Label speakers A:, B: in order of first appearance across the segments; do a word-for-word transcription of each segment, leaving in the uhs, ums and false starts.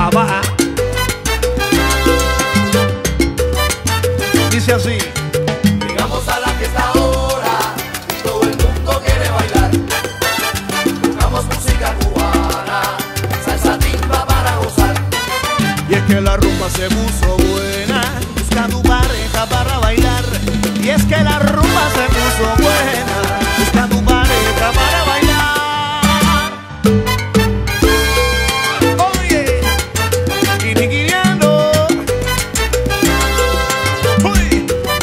A: baja. Dice así.
B: Llegamos a la fiesta ahora y todo el mundo quiere bailar. Tocamos música cubana, salsa timba para gozar.
A: Y es que la rumba se puso buena, busca tu pareja para bailar. Y es que la rumba se puso buena, busca tu pareja para bailar. Oye, quiniquiriando. Uy.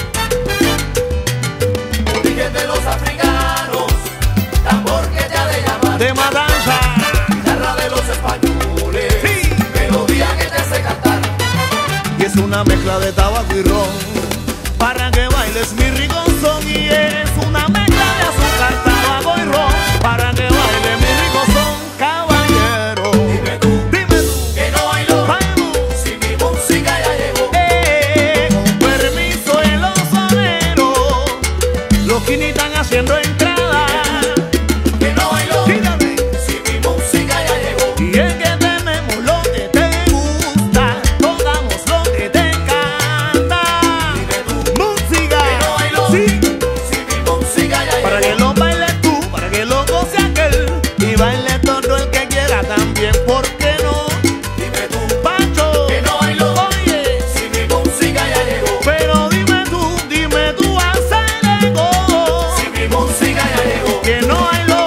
B: Origen de los africanos, tambor que te ha de llamar.
A: De matanza.
B: Guitarra de los españoles,
A: Sí.
B: melodía que te hace cantar.
A: Y es una mezcla de tabaco y ron para que bailes mi rico son. Y es una mezcla de azúcar, tabaco y ron para que baile mi rico son, caballero.
B: Dime tú,
A: Dime tú,
B: que no bailó,
A: vamos.
B: si mi música ya llegó.
A: Eh, con permiso de los soneros, los quini están haciendo entrada.
B: Que no bailó,
A: Tírame.
B: si mi música ya llegó.
A: Y es que tenemos lo que te gusta, tocamos lo que te encanta.
B: Dime tú,
A: Música,
B: que no bailó,
A: sí,
B: si mi música ya llegó.
A: para que lo bailes tú, para que lo goce aquel y baile todo el que quiera también, ¿por qué no?
B: Dime tú,
A: Pancho,
B: que no bailó,
A: oye,
B: si mi música ya llegó.
A: pero dime tú, dime tú, Acelego,
B: Si mi música ya llegó.
A: que no bailó.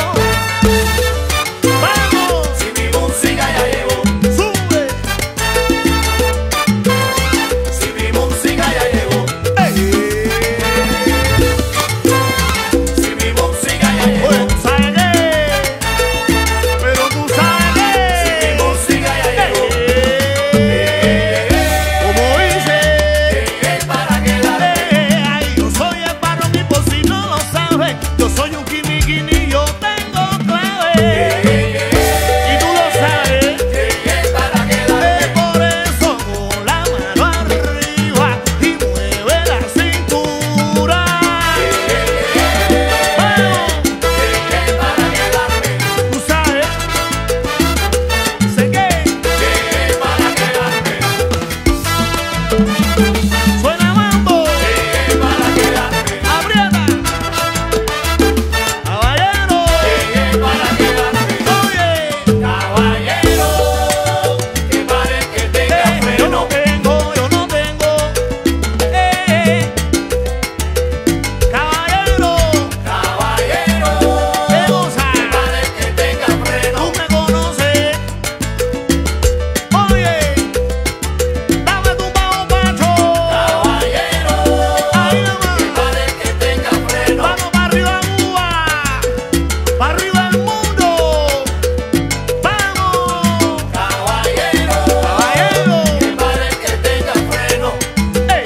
A: Vamos,
B: Si mi música ya llegó.
A: sube,
B: Si mi música ya llegó.
A: ey.
B: Si mi música ya llegó.
A: Oye, ¿tú sabes qué? Pero tú sabes
B: Si mi
A: qué.
B: música ya llegó.
A: Como dice,
B: Llegué para quedarme.
A: eh, ay, yo soy el barro y por si no lo sabes, yo soy un quini quini, yo tengo clave. Y tú lo sabes,
B: Llegué para quedarme.
A: eh, por eso con la mano arriba y mueve la cintura. Vamos,
B: Llegué para quedarme.
A: tú sabes, sé que
B: Llegué para quedarme.
A: suena mambo,
B: Llegué para quedarme.
A: aprieta, caballero,
B: Llegué para quedarme.
A: oye.
B: Caballero, que pare que tenga
A: Eh, yo no
B: freno.
A: tengo, yo no tengo. Eh, caballero,
B: Caballero,
A: ¿qué cosa?
B: que pare que tenga freno.
A: Tú me conoces. Oye, dame tu bajo, Pacho.
B: Caballero,
A: Ahí
B: que
A: nomás.
B: pare que tenga freno.
A: Vamos para arriba, Cuba. Para arriba el mundo. Vamos,
B: Caballero,
A: caballero.
B: que pare que tenga freno.
A: Eh,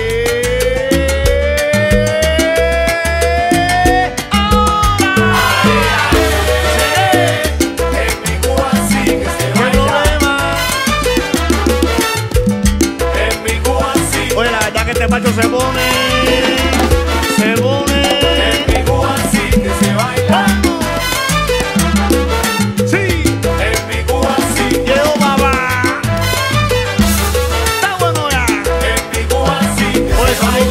A: ahora.
B: En mi Cuba sí que se
A: ¿Qué
B: baila.
A: problema?
B: En mi Cuba sí.
A: Oye, la verdad que este Pacho se pone, se pone.
B: En mi Cuba sí que se baila.
A: Vamos. Sí,
B: En mi Cuba sí.
A: llegó papá. Está bueno ya.
B: En mi Cuba sí que
A: Oye,
B: se
A: somos
B: baila.